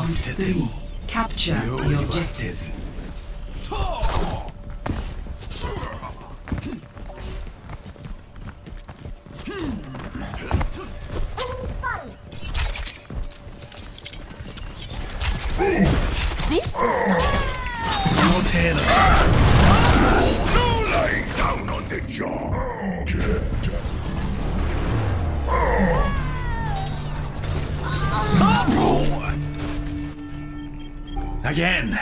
Round 3. Capture the objective. This was not No lying down on the jaw. Again.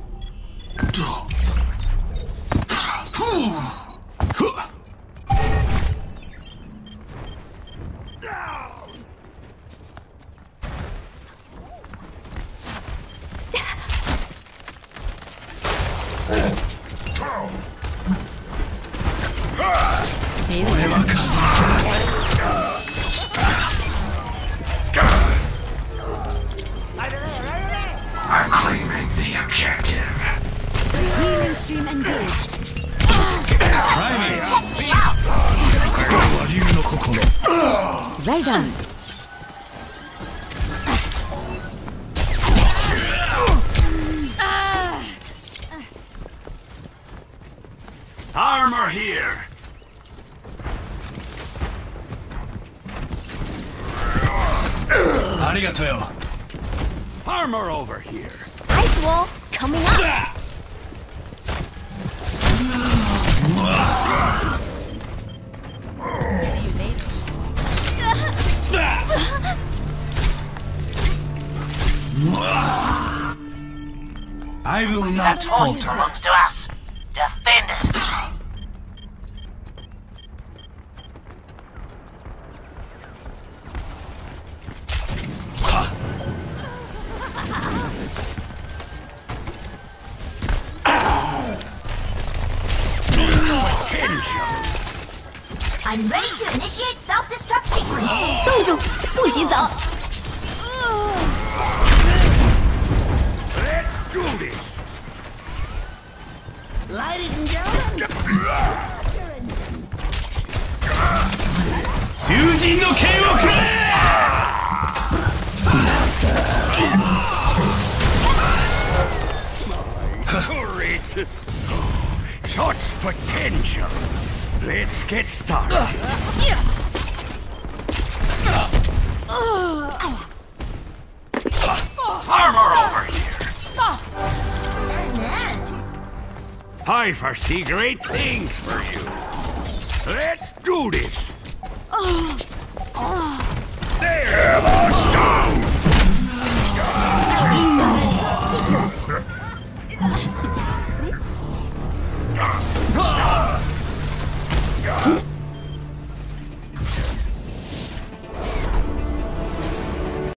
I'm claiming the objective. healing stream engaged. Try me. Check me out. Well done. Armor here. Arigato. Armor over here. Ice wall coming up. See you later. I will not falter. Belongs to us. Defend it. I'm ready to initiate self-destruct sequence. 冻住，不许走。 Let's do this. Ladies and gentlemen. 友人の剣をくれ。 Great. Such potential. Let's get started. Armor over here. I foresee great things for you. Let's do this. There, down.